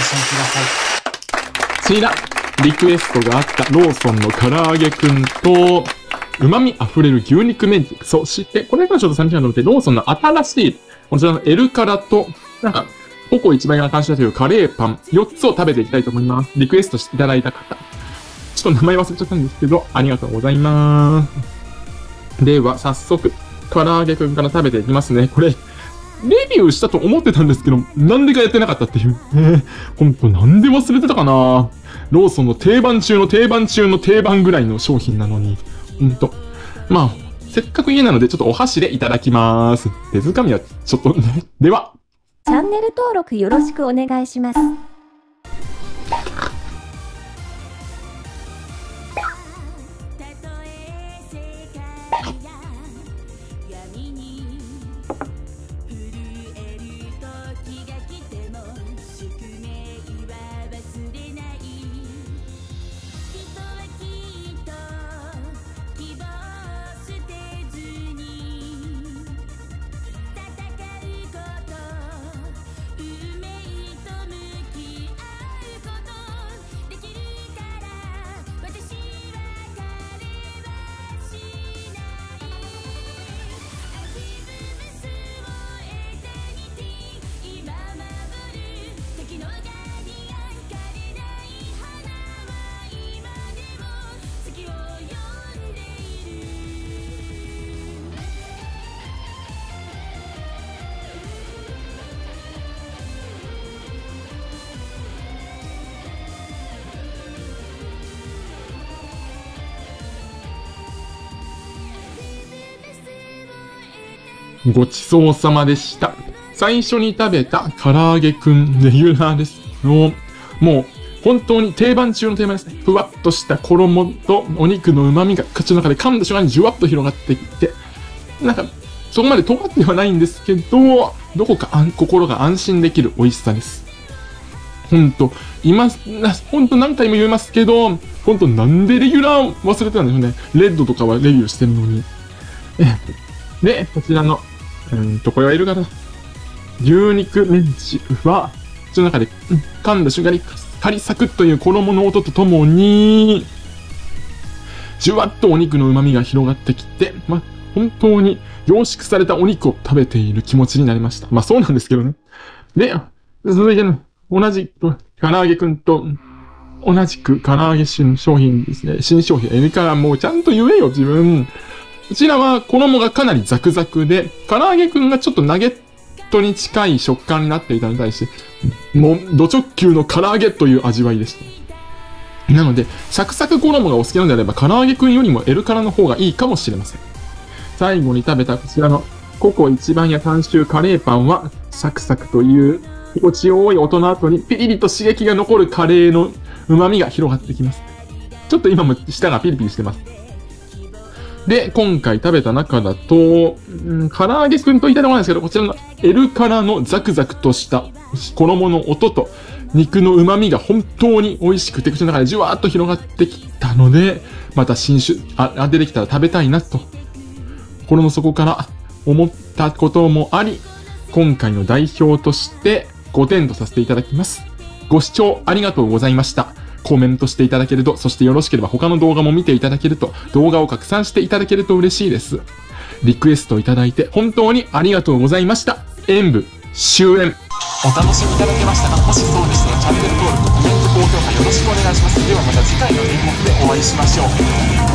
心ください。 こちら、リクエストがあったローソンの唐揚げくんと、旨味あふれる牛肉麺軸。そして、これがちょっと寂しいなと思って、ローソンの新しい、こちらのエルカラと、ココ一番が監修だというカレーパン、4つを食べていきたいと思います。リクエストしていただいた方。ちょっと名前忘れちゃったんですけど、ありがとうございます。では、早速、唐揚げくんから食べていきますね。これ、レビューしたと思ってたんですけど、なんでかやってなかったっていう。ほんと、なんで忘れてたかな。ローソンの定番中の定番中の定番ぐらいの商品なのに。ほんと。まあ、せっかく家なので、ちょっとお箸でいただきます。手づかみは、ちょっとね。では。 チャンネル登録よろしくお願いします。 ごちそうさまでした。最初に食べた唐揚げくんレギュラーですの、もう本当に定番中の定番ですね。ふわっとした衣とお肉の旨味が口の中で噛んだ瞬間にじゅわっと広がってきて、そこまで尖ってはないんですけど、どこか心が安心できる美味しさです。ほんと何回も言いますけど、ほんとなんでレギュラー忘れてたんでしょうね。レッドとかはレビューしてるのに。で、こちらの、これはいるかな。牛肉メンチは、口の中で、噛んだ瞬間にカリサクッという衣の音とともに、じゅわっとお肉の旨味が広がってきて、本当に凝縮されたお肉を食べている気持ちになりました。そうなんですけどね。で、続いてね、同じく、唐揚げくんと、同じく唐揚げ新商品ですね。新商品。エリカラもうちゃんと言えよ、自分。こちらは衣がかなりザクザクで、唐揚げくんがちょっとナゲットに近い食感になっていたのに対して、もう、ド直球の唐揚げという味わいでした。なので、サクサク衣がお好きなのであれば、唐揚げくんよりもエルカラの方がいいかもしれません。最後に食べたこちらの、ココ一番屋監修カレーパンは、サクサクという、心地よい音の後に、ピリリと刺激が残るカレーの旨味が広がってきます。ちょっと今も舌がピリピリしてます。で、今回食べた中だと、唐揚げくんと言いたいところなんですけど、こちらのエルカラのザクザクとした衣の音と肉の旨味が本当に美味しくて口の中でじゅわーっと広がってきたので、また新種、出てきたら食べたいなと、心の底から思ったこともあり、今回の代表として5点とさせていただきます。ご視聴ありがとうございました。コメントしていただけると、そしてよろしければ他の動画も見ていただけると、動画を拡散していただけると嬉しいです。リクエストいただいて本当にありがとうございました。演舞終演。 お楽しみいただけましたか？もしそうでしたらチャンネル登録、コメント、高評価よろしくお願いします。ではまた次回の演目でお会いしましょう。